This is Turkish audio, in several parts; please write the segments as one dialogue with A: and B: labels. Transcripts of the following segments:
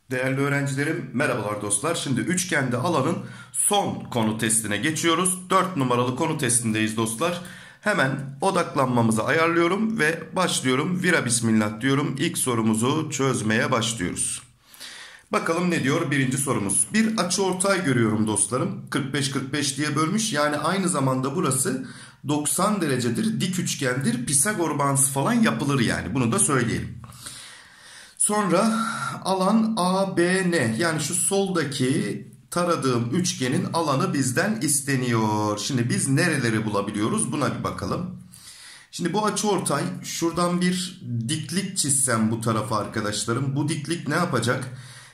A: Değerli öğrencilerim, merhabalar dostlar. Şimdi üçgende alanın son konu testine geçiyoruz. 4 numaralı konu testindeyiz dostlar. Hemen odaklanmamızı ayarlıyorum ve başlıyorum. Vira bismillah diyorum. İlk sorumuzu çözmeye başlıyoruz. Bakalım ne diyor birinci sorumuz. Bir açıortay görüyorum dostlarım. 45-45 diye bölmüş. Yani aynı zamanda burası 90 derecedir, dik üçgendir. Pisagor bağıntısı falan yapılır yani. Bunu da söyleyelim. Sonra alan ABN, yani şu soldaki taradığım üçgenin alanı bizden isteniyor. Şimdi biz nereleri bulabiliyoruz, buna bir bakalım. Şimdi bu açıortay, şuradan bir diklik çizsem bu tarafa arkadaşlarım. Bu diklik ne yapacak?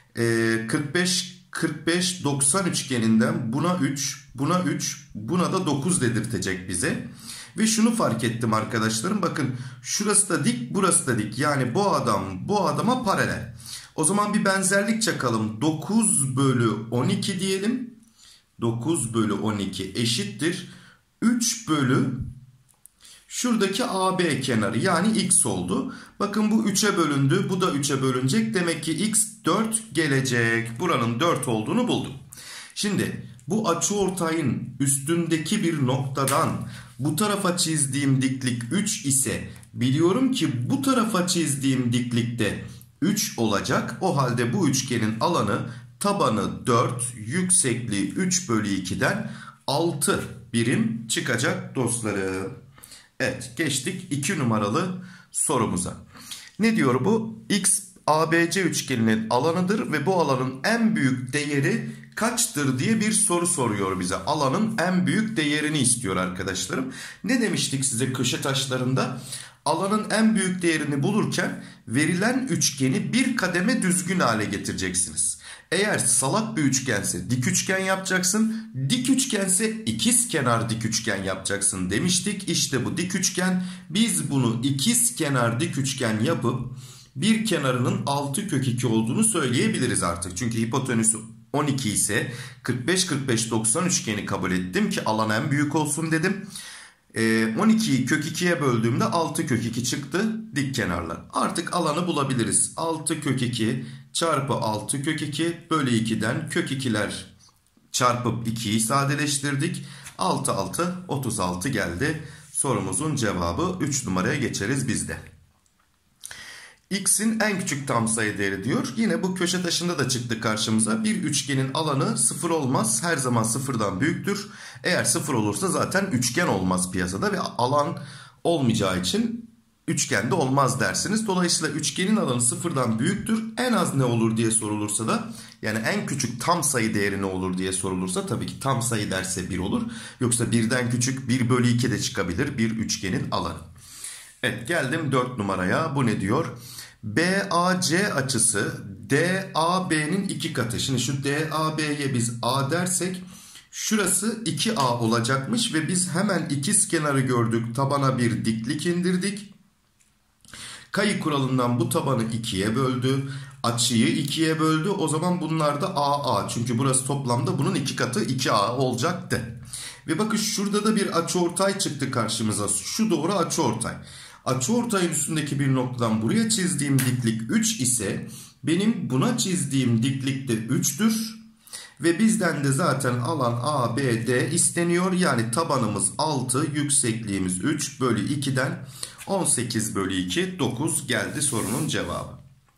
A: 45-45-90 üçgeninden buna 3, buna 3, buna da 9 dedirtecek bize. Ve şunu fark ettim arkadaşlarım. Bakın şurası da dik, burası da dik. Yani bu adam bu adama paralel. O zaman bir benzerlik çakalım. 9 bölü 12 diyelim. 9 bölü 12 eşittir 3 bölü şuradaki AB kenarı, yani x oldu. Bakın bu 3'e bölündü. Bu da 3'e bölünecek. Demek ki x 4 gelecek. Buranın 4 olduğunu buldum. Şimdi bu açıortayın üstündeki bir noktadan bu tarafa çizdiğim diklik 3 ise biliyorum ki bu tarafa çizdiğim diklikte 3 olacak. O halde bu üçgenin alanı, tabanı 4, yüksekliği 3 bölü 2'den 6 birim çıkacak dostlarım. Evet, geçtik 2 numaralı sorumuza. Ne diyor bu? X ABC üçgeninin alanıdır ve bu alanın en büyük değeri kaçtır diye bir soru soruyor bize. Alanın en büyük değerini istiyor arkadaşlarım. Ne demiştik size köşe taşlarında? Alanın en büyük değerini bulurken verilen üçgeni bir kademe düzgün hale getireceksiniz. Eğer salak bir üçgense dik üçgen yapacaksın. Dik üçgense ikizkenar dik üçgen yapacaksın demiştik. İşte bu dik üçgen. Biz bunu ikizkenar dik üçgen yapıp bir kenarının 6 kök 2 olduğunu söyleyebiliriz artık. Çünkü hipotenüsü 12 ise 45-45-90 üçgeni kabul ettim ki alan en büyük olsun dedim. 12'yi kök 2'ye böldüğümde 6 kök 2 çıktı dik kenarlar. Artık alanı bulabiliriz. 6 kök 2 çarpı 6 kök 2 bölü 2'den kök 2'ler çarpıp 2'yi sadeleştirdik. 6 6 36 geldi. Sorumuzun cevabı 3 numaraya geçeriz bizde. X'in en küçük tam sayı değeri diyor. Yine bu köşe taşında da çıktı karşımıza. Bir üçgenin alanı 0 olmaz. Her zaman 0'dan büyüktür. Eğer 0 olursa zaten üçgen olmaz piyasada ve alan olmayacağı için üçgen de olmaz dersiniz. Dolayısıyla üçgenin alanı 0'dan büyüktür. En az ne olur diye sorulursa da, yani en küçük tam sayı değeri ne olur diye sorulursa tabii ki tam sayı derse 1 olur. Yoksa 1'den küçük 1 bölü 2 de çıkabilir bir üçgenin alanı. Evet, geldim 4 numaraya. Bu ne diyor? BAC açısı DAB'nin 2 katı. Şimdi şu DAB'ye biz A dersek şurası 2A olacakmış ve biz hemen ikizkenarı gördük. Tabana bir diklik indirdik. Kayı kuralından bu tabanı 2'ye böldü. Açıyı 2'ye böldü. O zaman bunlar da AA. Çünkü burası toplamda bunun 2 katı 2A olacaktı. Ve bakın şurada da bir açıortay çıktı karşımıza. Şu doğru açıortay. Açıortayın üstündeki bir noktadan buraya çizdiğim diklik 3 ise benim buna çizdiğim diklik de 3'tür. Ve bizden de zaten alan ABD isteniyor. Yani tabanımız 6, yüksekliğimiz 3 bölü 2'den 18 bölü 2, 9 geldi sorunun cevabı.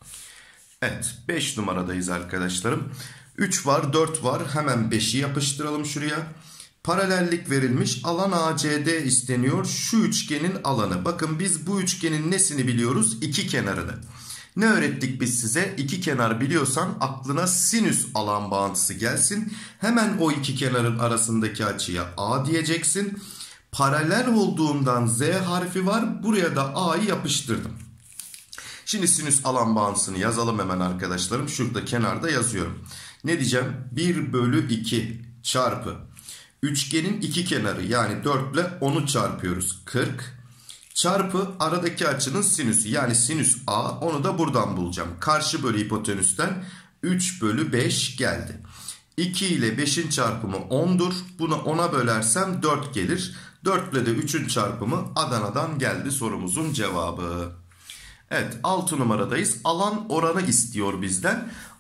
A: Evet, 5 numaradayız arkadaşlarım. 3 var, 4 var. Hemen 5'i yapıştıralım şuraya. Paralellik verilmiş. Alan ACD isteniyor. Şu üçgenin alanı. Bakın biz bu üçgenin nesini biliyoruz? İki kenarını. Ne öğrettik biz size? İki kenar biliyorsan aklına sinüs alan bağıntısı gelsin. Hemen o iki kenarın arasındaki açıya A diyeceksin. Paralel olduğundan Z harfi var. Buraya da A'yı yapıştırdım. Şimdi sinüs alan bağıntısını yazalım hemen arkadaşlarım. Şurada kenarda yazıyorum. Ne diyeceğim? 1 bölü 2 çarpı üçgenin iki kenarı, yani 4 ile 10'u çarpıyoruz. 40 çarpı aradaki açının sinüsü, yani sinüs A, onu da buradan bulacağım. Karşı bölü hipotenüsten 3 bölü 5 geldi. 2 ile 5'in çarpımı 10'dur. Bunu 10'a bölersem 4 gelir. 4 ile de 3'ün çarpımı Adana'dan geldi sorumuzun cevabı. Evet, 6 numaradayız. Alan oranı istiyor bizden.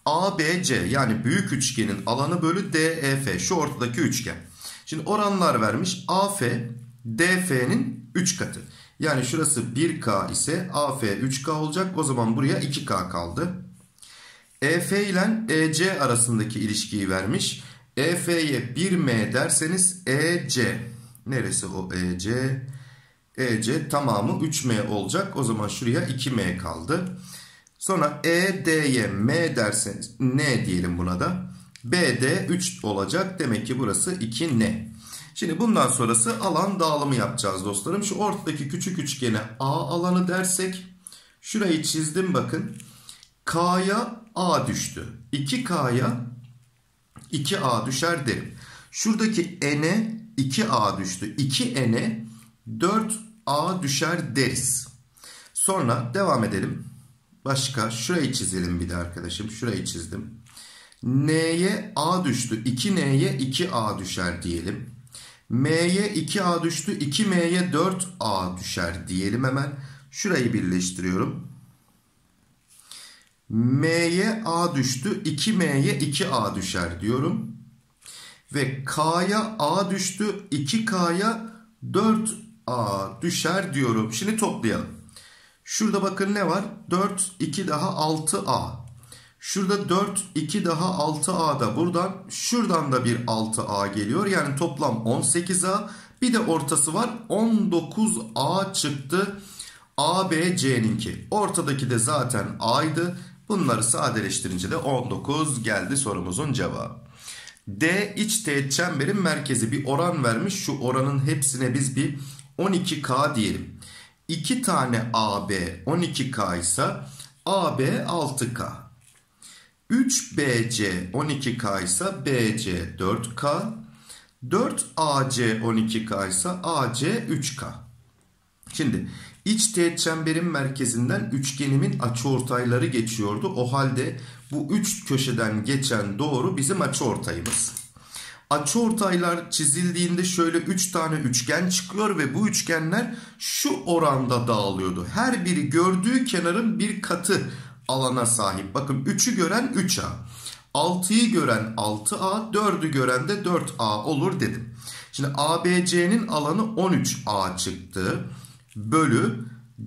A: ABC yani büyük üçgenin alanı bölü DEF, şu ortadaki üçgen. Şimdi oranlar vermiş. AF DF'nin 3 katı. Yani şurası 1K ise AF 3K olacak. O zaman buraya 2K kaldı. EF ile EC arasındaki ilişkiyi vermiş. EF'ye 1M derseniz EC. Neresi o EC? EC tamamı 3M olacak. O zaman şuraya 2M kaldı. Sonra ED'ye M derseniz N diyelim buna da. BD 3 olacak. Demek ki burası 2N. Şimdi bundan sonrası alan dağılımı yapacağız dostlarım. Şu ortadaki küçük üçgene A alanı dersek. Şurayı çizdim bakın. K'ya A düştü. 2K'ya 2A düşer derim. Şuradaki N'e 2A düştü. 2N'e 4A düşer deriz. Sonra devam edelim. Başka şurayı çizelim bir de arkadaşım. Şurayı çizdim. N'ye A düştü. 2N'ye 2A düşer diyelim. M'ye 2A düştü. 2M'ye 4A düşer diyelim hemen. Şurayı birleştiriyorum. M'ye A düştü. 2M'ye 2A düşer diyorum. Ve K'ya A düştü. 2K'ya 4A düşer diyorum. Şimdi toplayalım. Şurada bakın ne var? 4, 2 daha 6A. Şurada 4, 2 daha 6A da buradan. Şuradan da bir 6A geliyor. Yani toplam 18A. Bir de ortası var. 19A çıktı. ABC'ninki. Ortadaki de zaten A'ydı. Bunları sadeleştirince de 19 geldi sorumuzun cevabı. D iç teğet çemberin merkezi, bir oran vermiş. Şu oranın hepsine biz bir 12K diyelim. 2 tane AB 12K ise AB 6K. 3BC 12K ise BC 4K. 4AC 12K ise AC 3K. Şimdi iç teğet çemberin merkezinden üçgenimin açıortayları geçiyordu. O halde bu üç köşeden geçen doğru bizim açıortayımız. Açıortaylar çizildiğinde şöyle 3 tane üçgen çıkıyor ve bu üçgenler şu oranda dağılıyordu. Her biri gördüğü kenarın bir katı alana sahip. Bakın 3'ü gören 3A, 6'yı gören 6A, 4'ü gören de 4A olur dedim. Şimdi ABC'nin alanı 13A çıktı. Bölü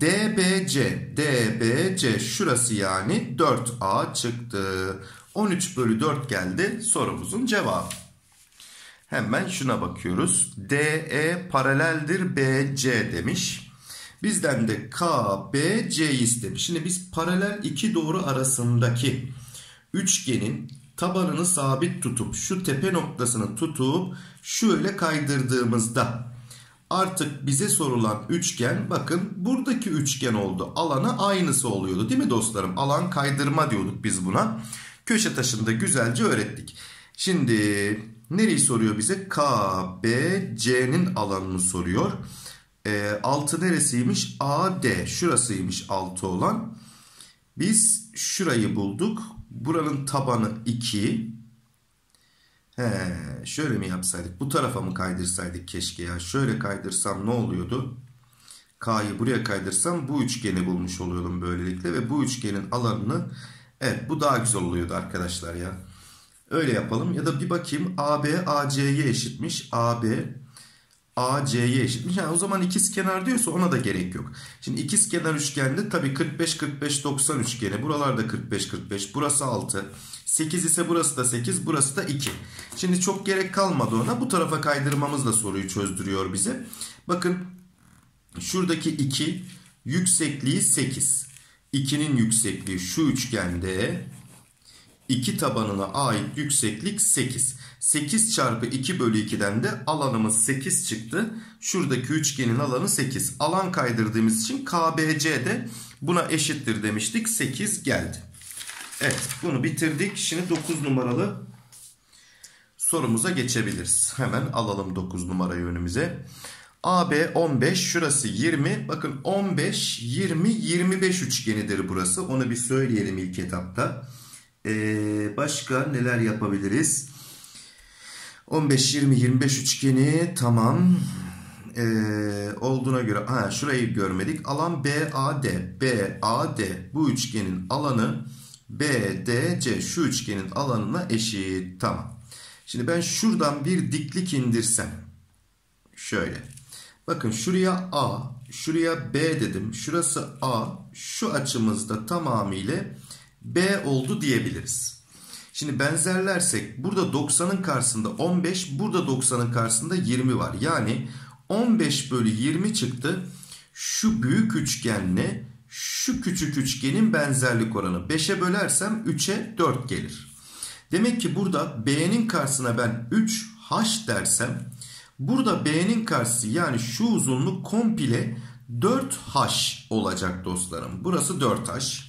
A: DBC şurası yani 4A çıktı. 13 bölü 4 geldi sorumuzun cevabı. Hemen şuna bakıyoruz. DE paraleldir BC demiş. Bizden de KBC'yi istemiş. Şimdi biz paralel iki doğru arasındaki üçgenin tabanını sabit tutup şu tepe noktasını tutup şöyle kaydırdığımızda artık bize sorulan üçgen, bakın buradaki üçgen oldu. Alana aynısı oluyordu değil mi dostlarım? Alan kaydırma diyorduk biz buna. Köşe taşında güzelce öğrettik. Şimdi nereyi soruyor bize? KBC'nin alanını soruyor. 6 neresiymiş? AD. Şurasıymış 6 olan. Biz şurayı bulduk. Buranın tabanı 2. Şöyle mi yapsaydık? Bu tarafa mı kaydırsaydık keşke ya? Şöyle kaydırsam ne oluyordu? K'yı buraya kaydırsam bu üçgeni bulmuş oluyordum böylelikle. Ve bu üçgenin alanını, evet, bu daha güzel oluyordu arkadaşlar ya. Öyle yapalım. Ya da bir bakayım. AB AC'ye eşitmiş. AB AC'ye eşitmiş. Yani o zaman ikizkenar diyorsa ona da gerek yok. Şimdi ikizkenar üçgende tabii 45 45 90 üçgeni. Buralarda 45 45. Burası 6. 8 ise burası da 8. Burası da 2. Şimdi çok gerek kalmadı ona. Bu tarafa kaydırmamız da soruyu çözdürüyor bize. Bakın şuradaki 2 yüksekliği 8. 2'nin yüksekliği şu üçgende 2 tabanına ait yükseklik 8. 8 çarpı 2 bölü 2'den de alanımız 8 çıktı. Şuradaki üçgenin alanı 8. Alan kaydırdığımız için KBC de buna eşittir demiştik. 8 geldi. Evet, bunu bitirdik. Şimdi 9 numaralı sorumuza geçebiliriz. Hemen alalım 9 numarayı önümüze. AB 15, şurası 20. Bakın 15, 20, 25 üçgenidir burası. Onu bir söyleyelim ilk etapta. Başka neler yapabiliriz? 15, 20, 25 üçgeni tamam. Olduğuna göre şurayı görmedik. Alan BAD. BAD bu üçgenin alanı BDC şu üçgenin alanına eşit. Tamam. Şimdi ben şuradan bir diklik indirsem. Şöyle. Bakın şuraya A, şuraya B dedim. Şurası A, şu açımızda tamamıyla B oldu diyebiliriz. Şimdi benzerlersek burada 90'ın karşısında 15, burada 90'ın karşısında 20 var. Yani 15 bölü 20 çıktı. Şu büyük üçgenle şu küçük üçgenin benzerlik oranı. 5'e bölersem 3'e 4 gelir. Demek ki burada B'nin karşısına ben 3H dersem burada B'nin karşısı yani şu uzunluk komple 4H olacak dostlarım. Burası 4H.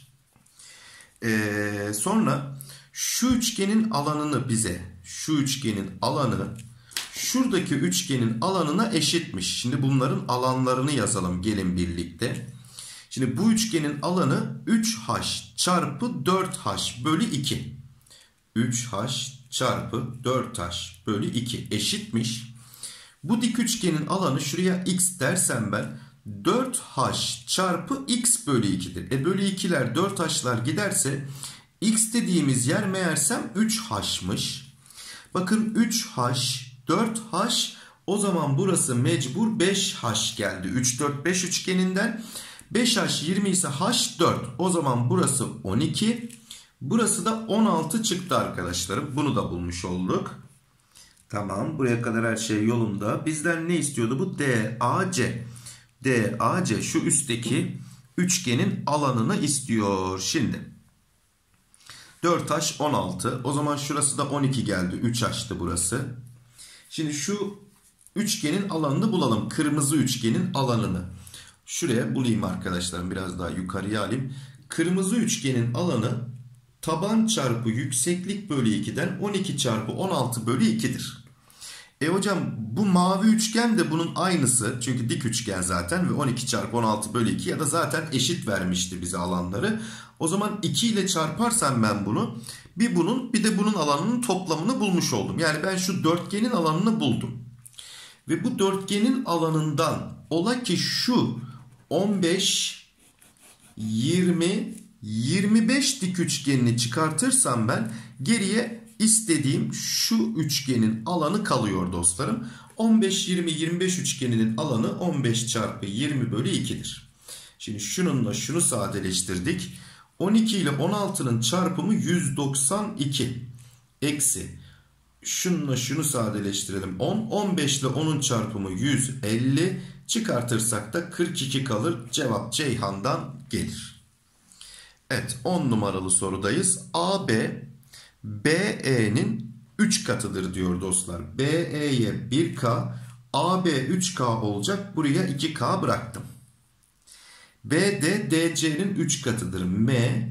A: Sonra şu üçgenin alanını bize, şu üçgenin alanı şuradaki üçgenin alanına eşitmiş. Şimdi bunların alanlarını yazalım gelin birlikte. Şimdi bu üçgenin alanı 3H çarpı 4H bölü 2. 3H çarpı 4H bölü 2 eşitmiş. Bu dik üçgenin alanı şuraya x dersem ben 4H çarpı x bölü 2'dir. Bölü 2'ler 4H'lar giderse x dediğimiz yer meğersem 3H'mış. Bakın 3H, 4H, o zaman burası mecbur 5H geldi. 3, 4, 5 üçgeninden 5H 20 ise H 4. O zaman burası 12. Burası da 16 çıktı arkadaşlarım. Bunu da bulmuş olduk. Tamam, buraya kadar her şey yolunda. Bizden ne istiyordu bu? DAC. DAC şu üstteki üçgenin alanını istiyor. Şimdi 4H 16. O zaman şurası da 12 geldi. 3H'tı burası. Şimdi şu üçgenin alanını bulalım. Kırmızı üçgenin alanını. Şuraya bulayım arkadaşlarım. Biraz daha yukarıya alayım. Kırmızı üçgenin alanı taban çarpı yükseklik bölü 2'den 12 çarpı 16 bölü 2'dir. Hocam bu mavi üçgen de bunun aynısı. Çünkü dik üçgen zaten ve 12 çarpı 16 bölü 2 ya da zaten eşit vermişti bize alanları. O zaman 2 ile çarparsam ben bunu bir bunun bir de bunun alanının toplamını bulmuş oldum. Yani ben şu dörtgenin alanını buldum. Ve bu dörtgenin alanından ola ki şu 15, 20, 25 dik üçgenini çıkartırsam ben geriye istediğim şu üçgenin alanı kalıyor dostlarım. 15, 20, 25 üçgeninin alanı 15 çarpı 20 bölü 2'dir. Şimdi şununla şunu sadeleştirdik. 12 ile 16'nın çarpımı 192. Eksi. Şununla şunu sadeleştirelim. 10, 15 ile 10'un çarpımı 150. Çıkartırsak da 42 kalır. Cevap Ceyhan'dan gelir. Evet, 10 numaralı sorudayız. AB BE'nin 3 katıdır diyor dostlar. BE'ye 1K, AB 3K olacak. Buraya 2K bıraktım. BD DC'nin 3 katıdır. M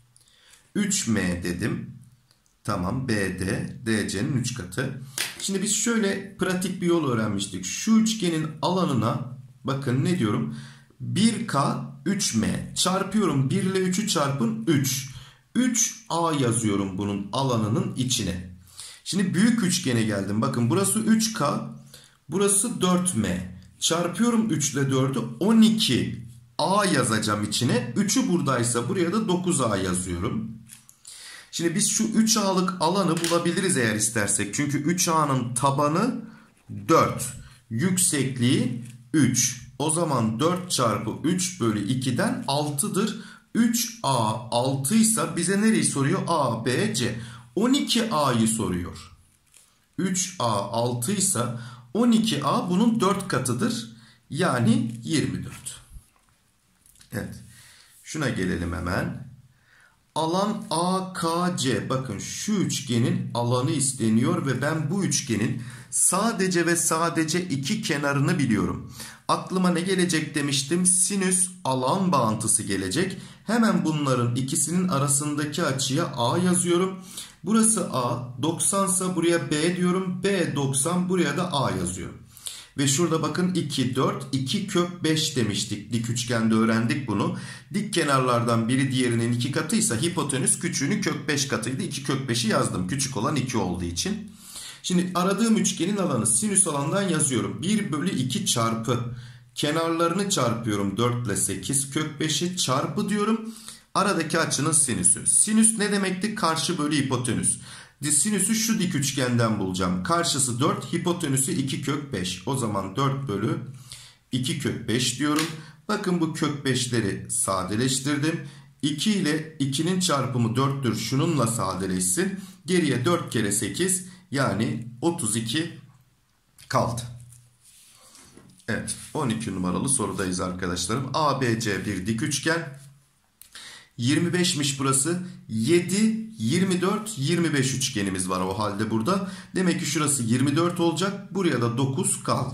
A: 3M dedim. Tamam, BD DC'nin 3 katı. Şimdi biz şöyle pratik bir yol öğrenmiştik. Şu üçgenin alanına bakın ne diyorum? 1K 3M çarpıyorum. 1 ile 3'ü çarpın 3. 3A yazıyorum bunun alanının içine. Şimdi büyük üçgene geldim. Bakın burası 3K. Burası 4M. Çarpıyorum 3 ile 4'ü 12A yazacağım içine. 3'ü buradaysa buraya da 9A yazıyorum. Şimdi biz şu 3A'lık alanı bulabiliriz eğer istersek. Çünkü 3A'nın tabanı 4. Yüksekliği 3. O zaman 4 çarpı 3 bölü 2'den 6'dır. 3A 6 ise bize nereyi soruyor? A, B, C. 12A'yı soruyor. 3A 6 ise 12A bunun 4 katıdır. Yani 24. Evet. Şuna gelelim hemen. Alan AKC. Bakın şu üçgenin alanı isteniyor ve ben bu üçgenin sadece ve sadece iki kenarını biliyorum. Aklıma ne gelecek demiştim? Sinüs alan bağıntısı gelecek. Hemen bunların ikisinin arasındaki açıya A yazıyorum. Burası A. 90 ise buraya B diyorum. B 90, buraya da A yazıyorum. Ve şurada bakın 2, 4, 2 kök 5 demiştik. Dik üçgende öğrendik bunu. Dik kenarlardan biri diğerinin 2 katıysa hipotenüs küçüğünün kök 5 katıydı. 2 kök 5'i yazdım. Küçük olan 2 olduğu için. Şimdi aradığım üçgenin alanı sinüs alandan yazıyorum. 1 bölü 2 çarpı. Kenarlarını çarpıyorum 4 ile 8. Kök 5'i çarpı diyorum. Aradaki açının sinüsü. Sinüs ne demekti? Karşı bölü hipotenüs. Sinüsü şu dik üçgenden bulacağım. Karşısı 4, hipotenüsü 2 kök 5. O zaman 4 bölü 2 kök 5 diyorum. Bakın bu kök 5'leri sadeleştirdim. 2 ile 2'nin çarpımı 4'tür. Şununla sadeleşsin. Geriye 4 kere 8 yani 32 kaldı. Evet, 12 numaralı sorudayız arkadaşlarım. ABC bir dik üçgen. 25'miş burası. 7, 24, 25 üçgenimiz var o halde burada. Demek ki şurası 24 olacak. Buraya da 9 kaldı.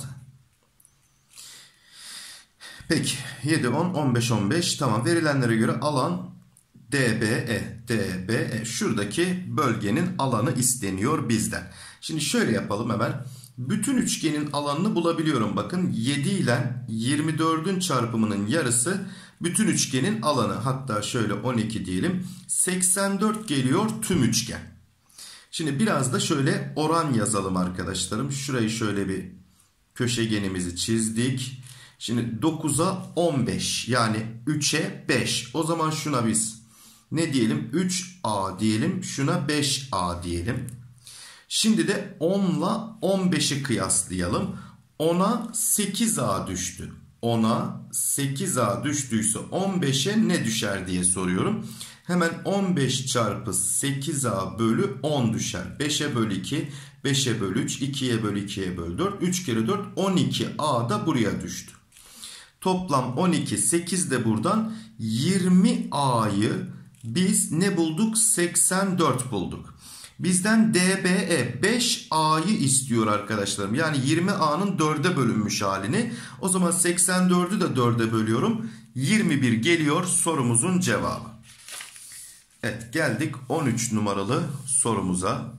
A: Peki 7, 10, 15, 15. Tamam, verilenlere göre alan DBE. DBE. Şuradaki bölgenin alanı isteniyor bizden. Şimdi şöyle yapalım hemen. Bütün üçgenin alanını bulabiliyorum. Bakın 7 ile 24'ün çarpımının yarısı bütün üçgenin alanı. Hatta şöyle 12 diyelim. 84 geliyor tüm üçgen. Şimdi biraz da şöyle oran yazalım arkadaşlarım. Şurayı şöyle bir köşegenimizi çizdik. Şimdi 9'a 15 yani 3'e 5. O zaman şuna biz ne diyelim? 3A diyelim. Şuna 5A diyelim. Şimdi de 10 ile 15'i kıyaslayalım. 10'a 8A düştü. 10'a 8A düştüyse 15'e ne düşer diye soruyorum. Hemen 15 çarpı 8A bölü 10 düşer. 5'e bölü 2, 5'e bölü 3, 2'ye bölü 2'ye bölü 4. 3 kere 4 12A da buraya düştü. Toplam 12, 8 de buradan 20A'yı biz ne bulduk? 84 bulduk. Bizden DBE 5A'yı istiyor arkadaşlarım. Yani 20A'nın 4'e bölünmüş halini. O zaman 84'ü de 4'e bölüyorum. 21 geliyor sorumuzun cevabı. Evet, geldik 13 numaralı sorumuza.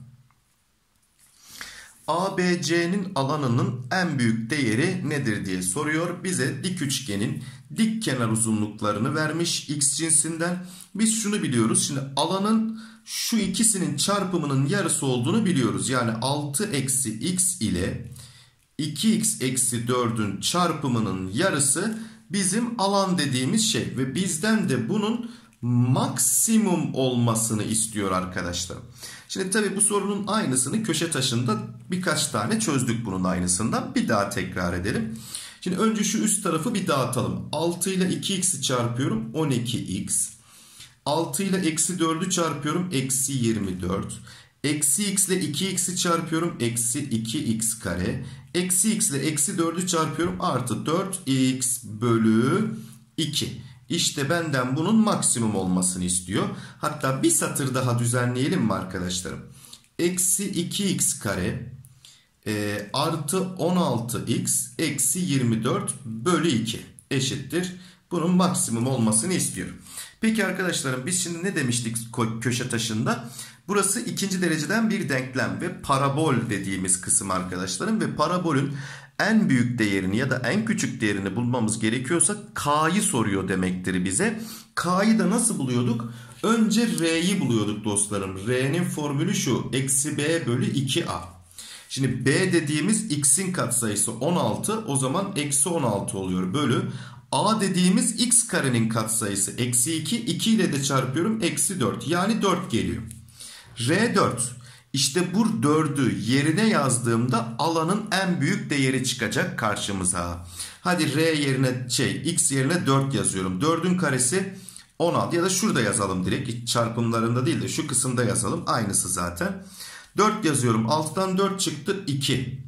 A: ABC'nin alanının en büyük değeri nedir diye soruyor. Bize dik üçgenin dik kenar uzunluklarını vermiş x cinsinden. Biz şunu biliyoruz. Şimdi alanın şu ikisinin çarpımının yarısı olduğunu biliyoruz. Yani 6 eksi x ile 2x eksi 4'ün çarpımının yarısı bizim alan dediğimiz şey. Ve bizden de bunun maksimum olmasını istiyor arkadaşlarım. Şimdi tabii bu sorunun aynısını köşe taşında birkaç tane çözdük bunun aynısından. Bir daha tekrar edelim. Şimdi önce şu üst tarafı bir dağıtalım. 6 ile 2x'i çarpıyorum 12x. 6 ile eksi 4'ü çarpıyorum eksi 24. Eksi x ile 2x'i çarpıyorum eksi 2x kare. Eksi x ile eksi 4'ü çarpıyorum artı 4x bölü 2. İşte benden bunun maksimum olmasını istiyor. Hatta bir satır daha düzenleyelim mi arkadaşlarım? Eksi 2x kare artı 16x eksi 24 bölü 2 eşittir. Bunun maksimum olmasını istiyor. Peki arkadaşlarım, biz şimdi ne demiştik köşe taşında? Burası ikinci dereceden bir denklem ve parabol dediğimiz kısım arkadaşlarım. Ve parabolün en büyük değerini ya da en küçük değerini bulmamız gerekiyorsa K'yı soruyor demektir bize. K'yı da nasıl buluyorduk? Önce R'yi buluyorduk dostlarım. R'nin formülü şu. Eksi B bölü 2A. Şimdi B dediğimiz x'in katsayısı 16. O zaman eksi 16 oluyor bölü. A dediğimiz x karenin katsayısı eksi 2. 2 ile de çarpıyorum eksi 4. Yani 4 geliyor. R 4. İşte bu 4'ü yerine yazdığımda alanın en büyük değeri çıkacak karşımıza. Hadi R yerine x yerine 4 yazıyorum. 4'ün karesi 16 ya da şurada yazalım direkt. Çarpımlarında değil de şu kısımda yazalım. Aynısı zaten. 4 yazıyorum. 6'dan 4 çıktı 2.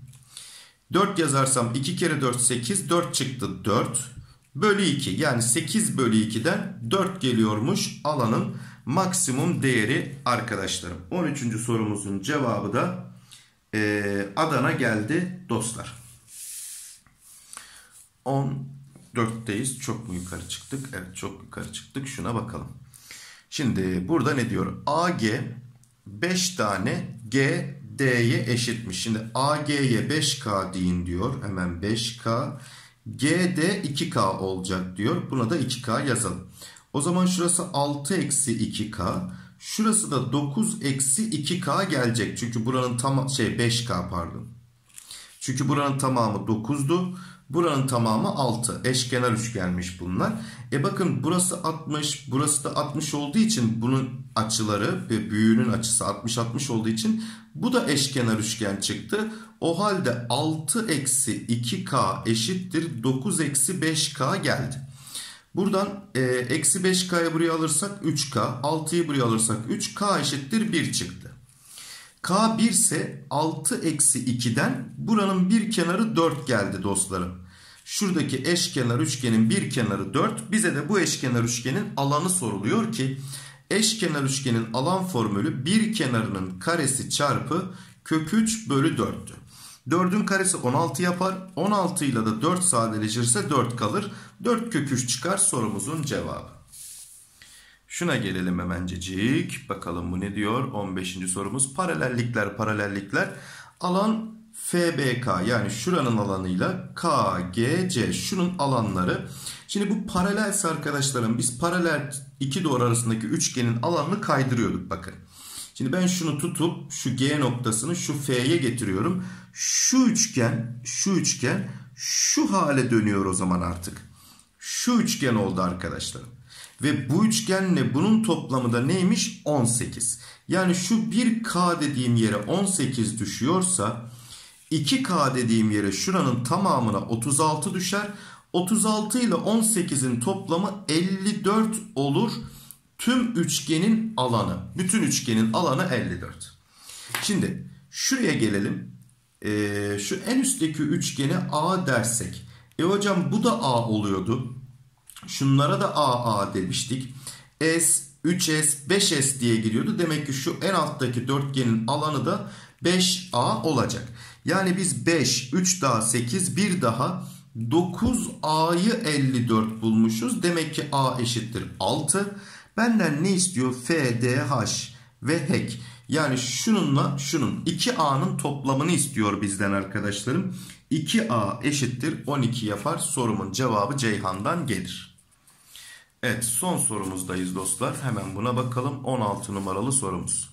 A: 4 yazarsam 2 kere 4 8. 4 çıktı 4. Bölü 2 yani 8 bölü 2'den 4 geliyormuş alanın maksimum değeri arkadaşlarım. 13. sorumuzun cevabı da Adana geldi dostlar. 14'teyiz. Çok mu yukarı çıktık? Evet, çok yukarı çıktık. Şuna bakalım. Şimdi burada ne diyor? AG 5 tane GD'ye eşitmiş. Şimdi AG'ye 5K deyin diyor. Hemen 5K. GD 2K olacak diyor. Buna da 2K yazalım. O zaman şurası 6 eksi 2K. Şurası da 9 eksi 2K gelecek. Çünkü buranın 5K pardon. Çünkü buranın tamamı 9'du. Buranın tamamı 6. Eşkenar üçgenmiş bunlar. Bakın burası 60, burası da 60 olduğu için bunun açıları ve büyüğünün açısı 60-60 olduğu için bu da eşkenar üçgen çıktı. O halde 6 eksi 2k eşittir 9 eksi 5k geldi. Buradan eksi 5k'yı buraya alırsak 3k, 6'yı buraya alırsak 3k eşittir 1 çıktı. K 1 ise 6 eksi 2'den buranın bir kenarı 4 geldi dostlarım. Şuradaki eşkenar üçgenin bir kenarı 4. Bize de bu eşkenar üçgenin alanı soruluyor ki eşkenar üçgenin alan formülü bir kenarının karesi çarpı kök 3 bölü 4'tü. 4'ün karesi 16 yapar. 16 ile de 4 sadeleşirse 4 kalır. 4 kök 3 çıkar sorumuzun cevabı. Şuna gelelim hemencecik. Bakalım bu ne diyor? 15. sorumuz. Paralellikler. Alan FBK yani şuranın alanıyla KGC şunun alanları. Şimdi bu paralelse arkadaşlarım biz paralel iki doğru arasındaki üçgenin alanını kaydırıyorduk bakın. Şimdi ben şunu tutup şu G noktasını şu F'ye getiriyorum. Şu üçgen şu hale dönüyor o zaman artık. Şu üçgen oldu arkadaşlarım. Ve bu üçgenle bunun toplamı da neymiş? 18. Yani şu 1K dediğim yere 18 düşüyorsa 2K dediğim yere şuranın tamamına 36 düşer. 36 ile 18'in toplamı 54 olur. Tüm üçgenin alanı. Bütün üçgenin alanı 54. Şimdi şuraya gelelim. Şu en üstteki üçgene A dersek. Hocam bu da A oluyordu. Şunlara da AA demiştik. S, 3S, 5S diye gidiyordu. Demek ki şu en alttaki dörtgenin alanı da 5A olacak. Yani biz 5, 3 daha 8, 1 daha 9A'yı 54 bulmuşuz. Demek ki A eşittir 6. Benden ne istiyor? F, D, H ve H. Yani şununla şunun 2A'nın toplamını istiyor bizden arkadaşlarım. 2A eşittir 12 yapar. Sorumun cevabı Ceyhan'dan gelir. Evet, son sorumuzdayız dostlar. Hemen buna bakalım. 16 numaralı sorumuz.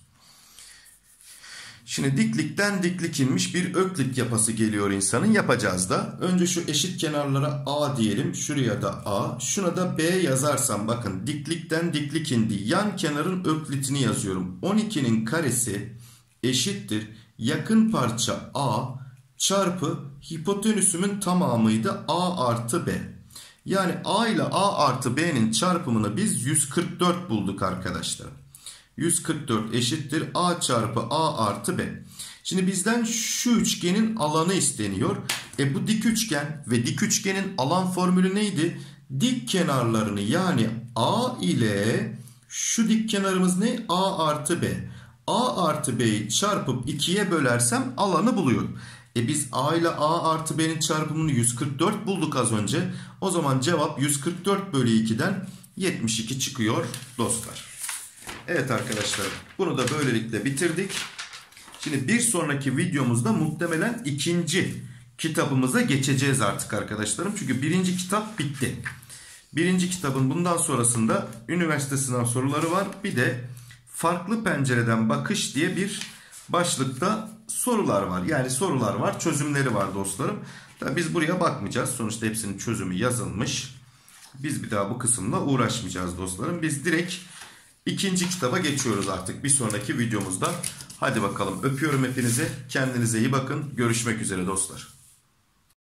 A: Şimdi diklikten diklik inmiş bir öklit yapası geliyor insanın. Yapacağız da. Önce şu eşit kenarlara A diyelim. Şuraya da A. Şuna da B yazarsam bakın diklikten diklik indi. Yan kenarın öklitini yazıyorum. 12'nin karesi eşittir. Yakın parça A çarpı hipotenüsümün tamamıydı A artı B. Yani A ile A artı B'nin çarpımını biz 144 bulduk arkadaşlar. 144 eşittir A çarpı A artı B. Şimdi bizden şu üçgenin alanı isteniyor. Bu dik üçgen ve dik üçgenin alan formülü neydi? Dik kenarlarını yani A ile şu dik kenarımız ne? A artı B. A artı B'yi çarpıp 2'ye bölersem alanı buluyorum. Biz A ile A artı B'nin çarpımını 144 bulduk az önce. O zaman cevap 144 bölü 2'den 72 çıkıyor dostlar. Evet arkadaşlar, bunu da böylelikle bitirdik. Şimdi bir sonraki videomuzda muhtemelen ikinci kitabımıza geçeceğiz artık arkadaşlarım. Çünkü birinci kitap bitti. Birinci kitabın bundan sonrasında üniversite sınav soruları var. Bir de farklı pencereden bakış diye bir başlıkta sorular var. Yani sorular var, çözümleri var dostlarım. Tabii biz buraya bakmayacağız. Sonuçta hepsinin çözümü yazılmış. Biz bir daha bu kısımla uğraşmayacağız dostlarım. Biz direkt İkinci kitaba geçiyoruz artık bir sonraki videomuzda. Hadi bakalım, öpüyorum hepinizi. Kendinize iyi bakın. Görüşmek üzere dostlar.